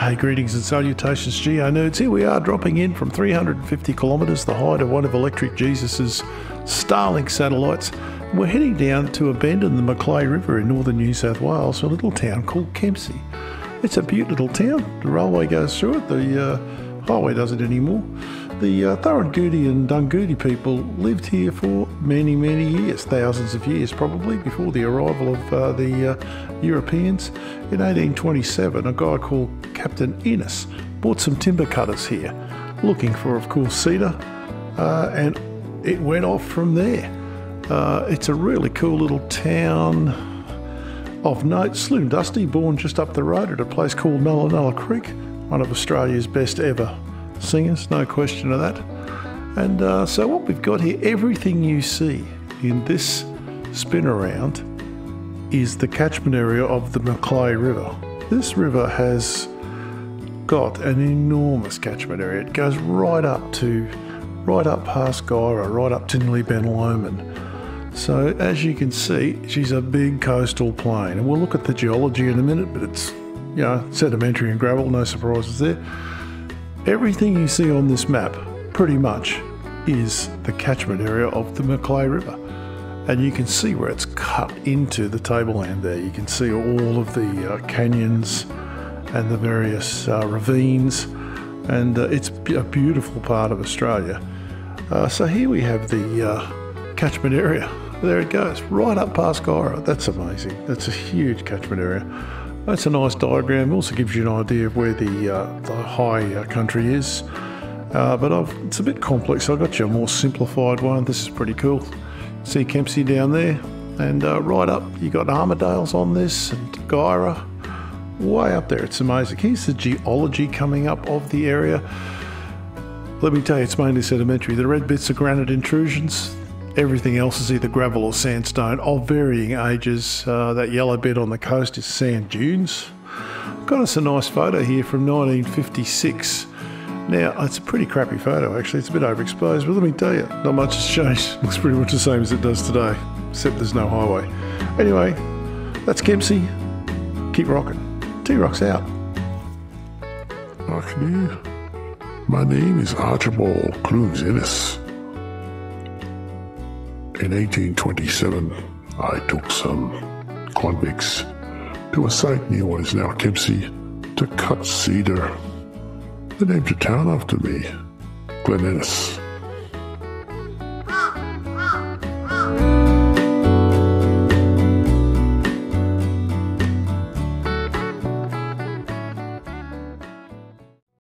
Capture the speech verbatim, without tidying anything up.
Hey, greetings and salutations, Geo Nerds. Here we are dropping in from three hundred fifty kilometres, the height of one of Electric Jesus's Starlink satellites. We're heading down to a bend in the Macleay River in northern New South Wales, a little town called Kempsey. It's a beautiful little town. The railway goes through it, the uh, highway doesn't anymore. The uh, Thurrangoody and Dungoody people lived here for many, many years, thousands of years probably, before the arrival of uh, the uh, Europeans. In eighteen twenty-seven, a guy called Captain Innes bought some timber cutters here, looking for, of course, cedar, uh, and it went off from there. Uh, it's a really cool little town. Of note, Slim Dusty, born just up the road at a place called Melanella Creek, one of Australia's best ever singers, no question of that. And uh, so what we've got here, everything you see in this spin around is the catchment area of the Macleay River. This river has got an enormous catchment area. It goes right up to, right up past Guyra, right up to nearly Ben Lomond. So as you can see, she's a big coastal plain. And we'll look at the geology in a minute, but it's, you know, sedimentary and gravel, no surprises there. Everything you see on this map, pretty much, is the catchment area of the Macleay River. And you can see where it's cut into the tableland there. You can see all of the uh, canyons and the various uh, ravines. And uh, it's a beautiful part of Australia. Uh, so here we have the uh, catchment area. There it goes, right up past Guyra. That's amazing. That's a huge catchment area. That's a nice diagram. Also gives you an idea of where the, uh, the high uh, country is. Uh, but I've, it's a bit complex. I've got you a more simplified one. This is pretty cool. See Kempsey down there. And uh, right up, you got Armadales on this and Guyra. Way up there. It's amazing. Here's the geology coming up of the area. Let me tell you, it's mainly sedimentary. The red bits are granite intrusions. Everything else is either gravel or sandstone of varying ages. Uh, that yellow bit on the coast is sand dunes. Got us a nice photo here from nineteen fifty-six. Now, it's a pretty crappy photo actually, it's a bit overexposed, but let me tell you, not much has changed. Looks pretty much the same as it does today, except there's no highway. Anyway, that's Kempsey. Keep rocking. T-Rock's out. Achni, my name is Archibald Clunes Innes. In eighteen twenty-seven, I took some convicts to a site near what is now Kempsey to cut cedar. They named a town after me, Glen Innes.